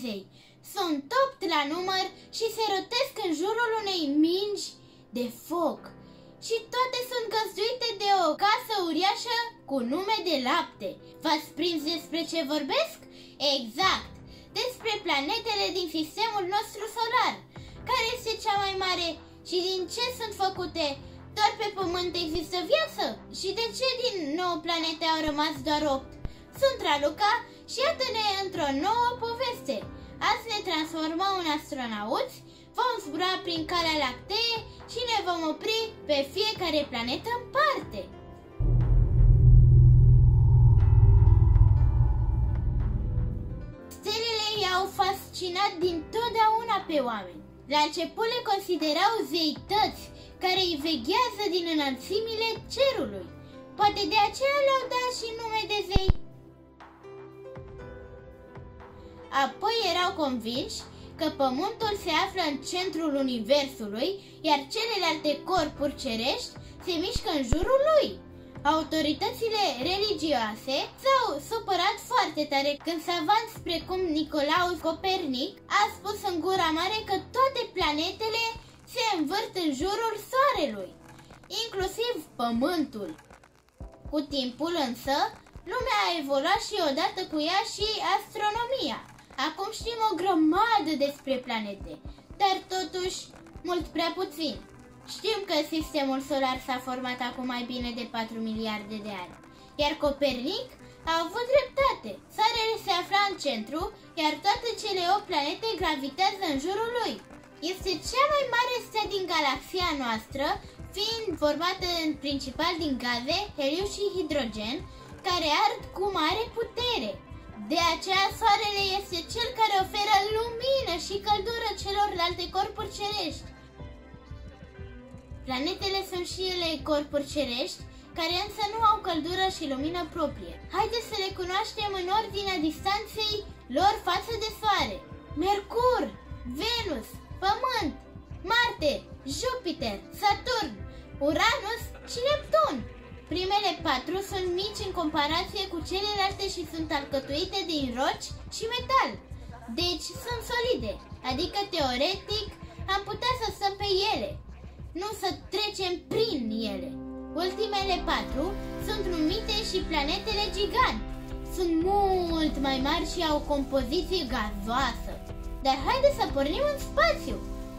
zei. Sunt 8 la număr și se rotesc în jurul unei mingi de foc. Și toate sunt găzduite de o casă uriașă cu nume de lapte. V-ați prins despre ce vorbesc? Exact! Despre planetele din sistemul nostru solar. Care este cea mai mare și din ce sunt făcute? Doar pe Pământ există viață? Și de ce din 9 planete au rămas doar 8? Sunt Raluca și iată-ne într-o nouă poveste. Azi ne transformăm în astronauți, vom zbura prin Calea Lactee și ne vom opri pe fiecare planetă în parte. Stelele i-au fascinat dintotdeauna pe oameni. La început le considerau zeități care îi veghează din înălțimile cerului. Poate de aceea le-au dat și nume de zei. Apoi erau convinși că Pământul se află în centrul Universului, iar celelalte corpuri cerești se mișcă în jurul lui. Autoritățile religioase s-au supărat foarte tare când savanți precum Nicolaus Copernic a spus în gura mare că toate planetele se învârt în jurul Soarelui, inclusiv Pământul. Cu timpul însă, lumea a evoluat și odată cu ea și astronomia. Acum știm o grămadă despre planete, dar totuși mult prea puțin. Știm că sistemul solar s-a format acum mai bine de 4 miliarde de ani, iar Copernic a avut dreptate. Soarele se afla în centru, iar toate cele 8 planete gravitează în jurul lui. Este cea mai mare stea din galaxia noastră, fiind formată în principal din gaze, heliu și hidrogen, care ard cu mare putere. De aceea Soarele este cel care oferă lumină și căldură celorlalte corpuri cerești. Planetele sunt și ele corpuri cerești, care însă nu au căldură și lumină proprie. Haideți să le cunoaștem în ordinea distanței lor față de Soare. Mercur, Venus, Pământ, Marte, Jupiter, Saturn, Uranus și Neptun. Primele 4 sunt mici în comparație cu celelalte și sunt alcătuite din roci și metal. Deci sunt solide, adică teoretic am putea să stăm pe ele, nu să trecem prin ele. Ultimele 4 sunt numite și planetele giganti. Sunt mult mai mari și au o compoziție gazoasă. Dar haideți să pornim în spațiu!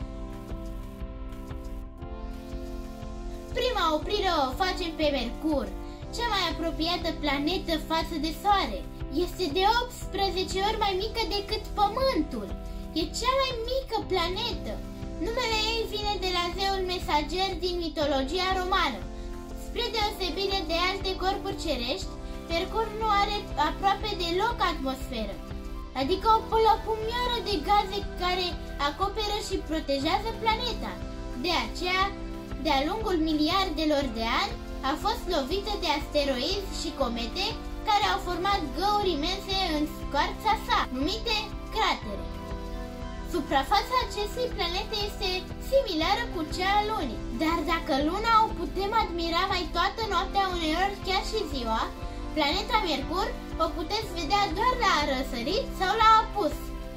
Prima oprire o facem pe Mercur, cea mai apropiată planetă față de Soare. Este de 18 ori mai mică decât Pământul. E cea mai mică planetă. Numele ei vine de la zeul mesager din mitologia romană. Spre deosebire de alte corpuri cerești, Mercur nu are aproape deloc atmosferă, adică o pălăpumioară de gaze care acoperă și protejează planeta. De aceea, de-a lungul miliardelor de ani, a fost lovită de asteroizi și comete care au format găuri imense în scoarța sa, numite cratere. Suprafața acestei planete este similară cu cea a Lunii, dar dacă Luna o putem admira mai toată noaptea, uneori chiar și ziua, planeta Mercur o puteți vedea doar la răsărit sau la apus.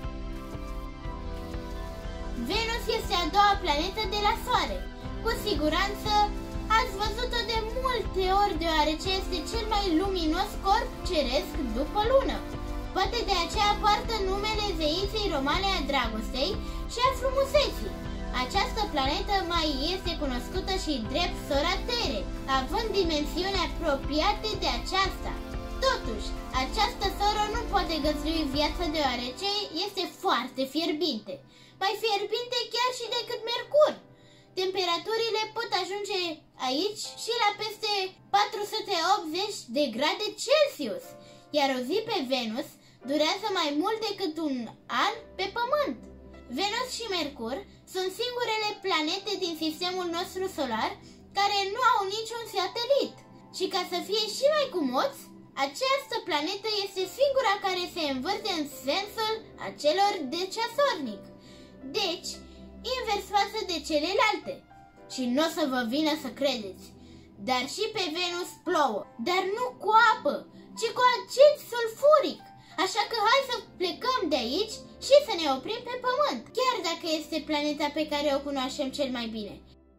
Venus este a doua planetă de la Soare. Cu siguranță ați văzut-o de multe ori, deoarece este cel mai luminos corp ceresc după Lună. Poate de aceea poartă numele zeiței romane a dragostei și a frumuseții. Această planetă mai este cunoscută și drept sora Tere, având dimensiuni apropiate de aceasta. Totuși, această soră nu poate găzdui viață deoarece este foarte fierbinte, mai fierbinte chiar și decât Mercur. Temperaturile pot ajunge aici și la peste 480 de grade Celsius, iar o zi pe Venus durează mai mult decât un an pe Pământ. Venus și Mercur sunt singurele planete din sistemul nostru solar care nu au niciun satelit. Și ca să fie și mai cumoți, această planetă este singura care se învârte în sensul acelor de ceasornic. Deci, invers față de celelalte. Și nu o să vă vină să credeți, dar și pe Venus plouă, dar nu cu apă, ci cu acid sulfuric. Așa că hai să plecăm de aici și să ne oprim pe Pământ, chiar dacă este planeta pe care o cunoaștem cel mai bine.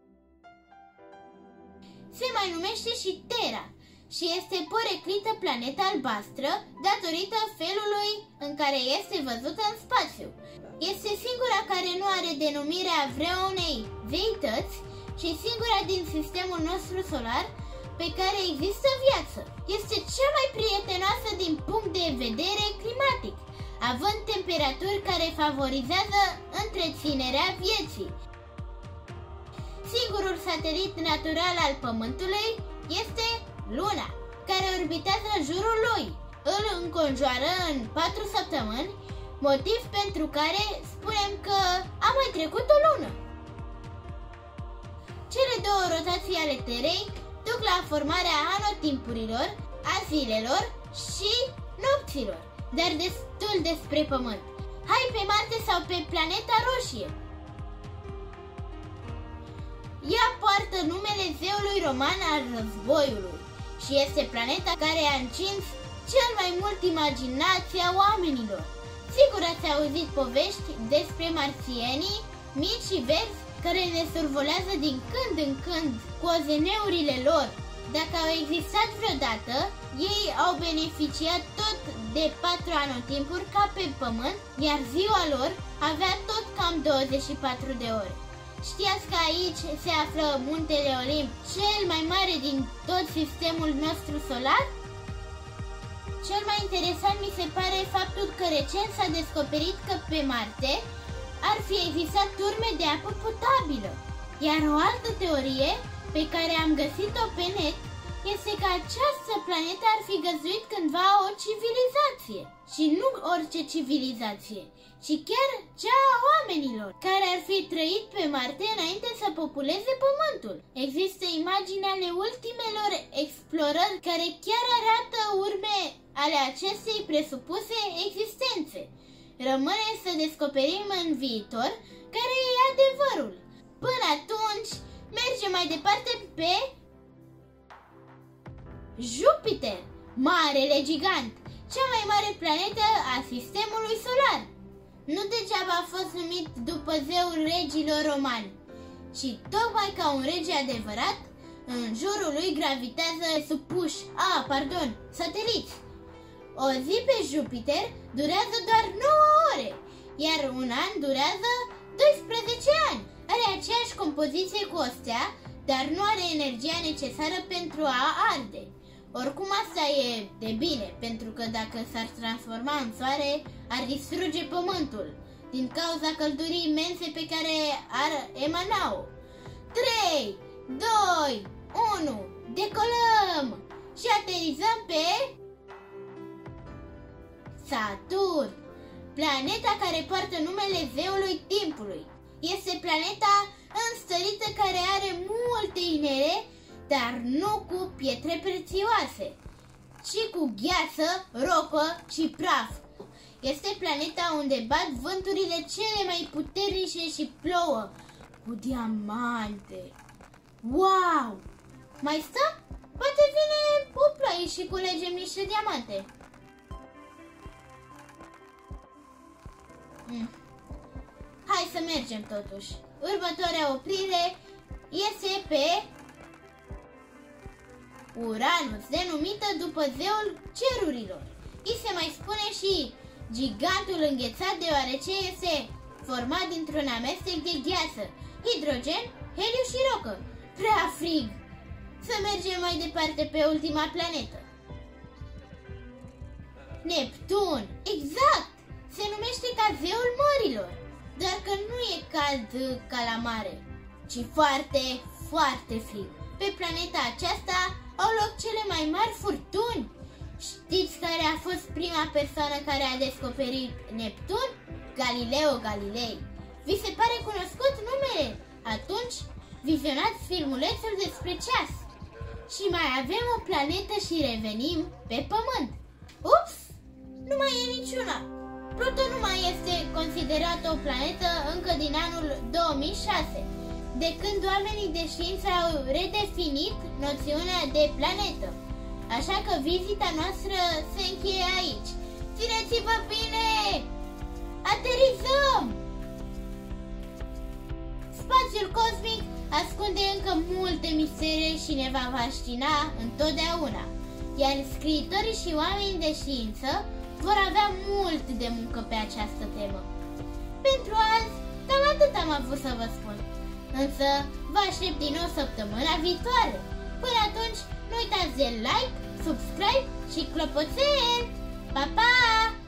Se mai numește și Terra și este poreclită planeta albastră datorită felului în care este văzută în spațiu. Este singura care nu are denumirea vreunei zeități și singura din sistemul nostru solar pe care există viață. Este cea mai prietenoasă din punct de vedere climatic, având temperaturi care favorizează întreținerea vieții. Singurul satelit natural al Pământului este Luna, care orbitează în jurul lui. Îl înconjoară în 4 săptămâni, motiv pentru care spunem că a mai trecut o lună. Cele două rotații ale Terei duc la formarea anotimpurilor, a zilelor și nopților. Dar destul despre Pământ. Hai pe Marte sau pe planeta roșie. Ea poartă numele zeului roman al războiului și este planeta care a încins cel mai mult imaginația oamenilor. Sigur ați auzit povești despre marțienii mici și verzi care ne survolează din când în când cu ozeneurile lor. Dacă au existat vreodată, ei au beneficiat tot de 4 anotimpuri ca pe Pământ, iar ziua lor avea tot cam 24 de ore. Știați că aici se află muntele Olimp, cel mai mare din tot sistemul nostru solar? Cel mai interesant mi se pare faptul că recent s-a descoperit că pe Marte ar fi existat urme de apă potabilă. Iar o altă teorie pe care am găsit-o pe net este că această planetă ar fi găzduit cândva o civilizație. Și nu orice civilizație, ci chiar cea a oamenilor, care ar fi trăit pe Marte înainte să populeze Pământul. Există imagini ale ultimelor explorări care chiar arată urme ale acestei presupuse existențe. Rămâne să descoperim în viitor care e adevărul. Până atunci, mergem mai departe pe Jupiter, marele gigant, cea mai mare planetă a sistemului solar. Nu degeaba a fost numit după zeul regilor romani. Și tocmai ca un rege adevărat, în jurul lui gravitează sateliți. O zi pe Jupiter durează doar 9 ore, iar un an durează 12 ani. Are aceeași compoziție cu o stea, dar nu are energia necesară pentru a arde. Oricum asta e de bine, pentru că dacă s-ar transforma în soare, ar distruge Pământul, din cauza căldurii imense pe care ar emana-o. 3, 2, 1, decolăm și aterizăm pe Saturn, planeta care poartă numele zeului timpului. Este planeta înstărită care are multe inele, dar nu cu pietre prețioase, ci cu gheață, ropă și praf. Este planeta unde bat vânturile cele mai puternice și plouă cu diamante. Wow! Mai stăm? Poate vine o ploaie și culegem niște diamante. Hai să mergem totuși. Următoarea oprire este pe Uranus, denumită după zeul cerurilor. Îi se mai spune și gigantul înghețat deoarece este format dintr-un amestec de gheață, hidrogen, heliu și rocă. Prea frig! Să mergem mai departe pe ultima planetă. Neptun! Exact! Se numește ca zeul mărilor, doar că nu e cald ca la mare, ci foarte, foarte frig. Pe planeta aceasta au loc cele mai mari furtuni. Știți care a fost prima persoană care a descoperit Neptun? Galileo Galilei. Vi se pare cunoscut numele? Atunci vizionați filmulețul despre ceas. Și mai avem o planetă și revenim pe Pământ. Ups! Nu mai e niciuna. Pluton nu mai este considerată o planetă încă din anul 2006, de când oamenii de știință au redefinit noțiunea de planetă. Așa că vizita noastră se încheie aici. Țineți-vă bine! Aterizăm! Spațiul cosmic ascunde încă multe misterii și ne va fascina întotdeauna, iar scriitorii și oamenii de știință vor avea mult de muncă pe această temă. Pentru azi, cam atât am avut să vă spun. Însă, vă aștept din nou săptămâna viitoare. Până atunci, nu uitați de like, subscribe și clopoțel! Pa, pa!